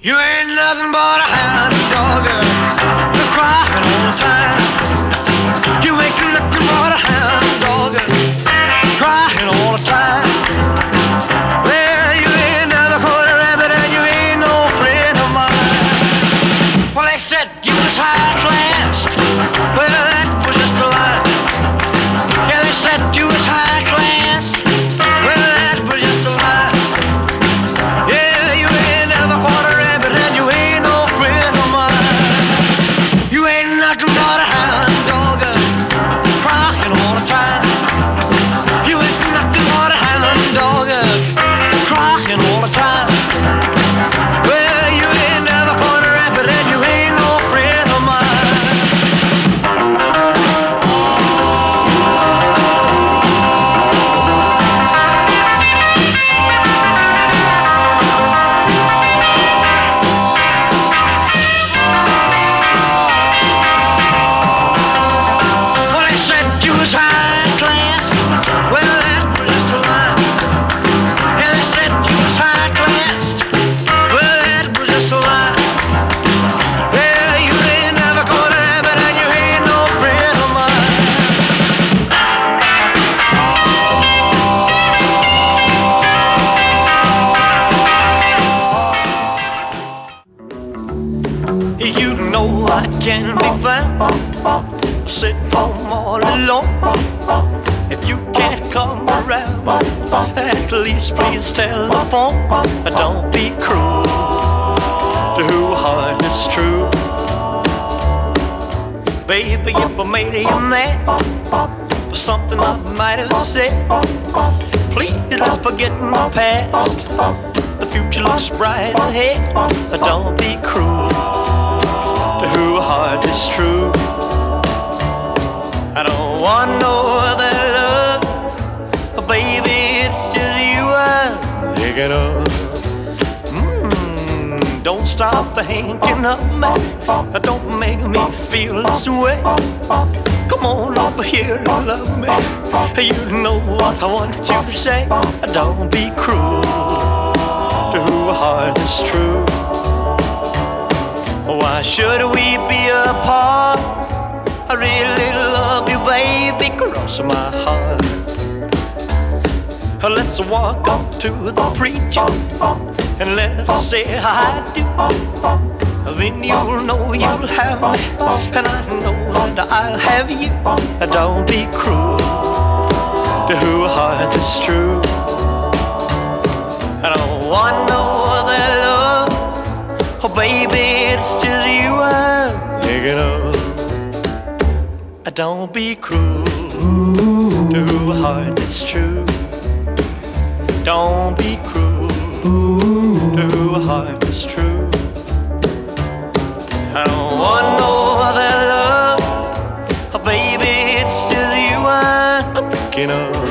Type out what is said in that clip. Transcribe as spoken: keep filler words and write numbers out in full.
You ain't nothing but a hound dog, you're crying all the time. You ain't nothing but a hound dog, crying all the time. Well, you ain't never caught a rabbit and you ain't no friend of mine. Well, they said you was high class. Well, that was just a lie. Yeah, they said you was high class. Well, that was just a lie. Yeah, you ain't never caught a rabbit and you ain't no friend of mine. You ain't nothing but a hound dog, crying all the time. You ain't nothing but a hound dog, crying all the time. Well, you ain't never caught a rabbit and you ain't no friend of mine. Well, they said you was high class. Well, that was just a lie. Yeah, they said you was high class. Well, that was just a lie. Yeah, you ain't never caught a rabbit and you ain't no friend of mine. You know I can be found sitting home all alone. If you can't come around, at least please telephone. Don't be cruel to who heart is true. Baby, if I made you mad for something I might have said, please don't forget my past. The future looks bright ahead. Don't be cruel to who heart is true. I don't want no other love, baby, it's just you I'm thinking of. Mm, don't stop thinking of me, don't make me feel this way. Come on over here and love me, you know what I want you to say. Don't be cruel to who heart is true. Why should we be apart? I really love you, baby, cross my heart. Let's walk up to the preacher and let's say I do. Then you'll know you'll have me, and I know that I'll have you. Don't be cruel to who heart is true. I don't want no other love, oh baby, it's just you I'm thinking of. Don't be cruel to who heart is true. Don't be cruel to who heart is true. I don't want no other love, oh baby, it's just you I'm thinking of.